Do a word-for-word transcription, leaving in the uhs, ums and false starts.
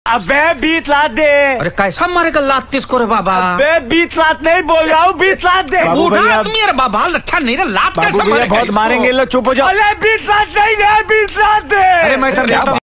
अबे बीस लाख दे। अरे कैसा मारेगा लात किसको रे बाबा? अबे बीस लाख नहीं बोल रहा हूँ, बीस लाख दे। बूढ़ा आदमी है रे बाबा, लच्छा नहीं रे, लात कैसा मारेगा? बहुत मारेंगे, लो चुप हो जाओ। अरे बीस लाख नहीं दे, बीस लाख दे। अरे मैं सर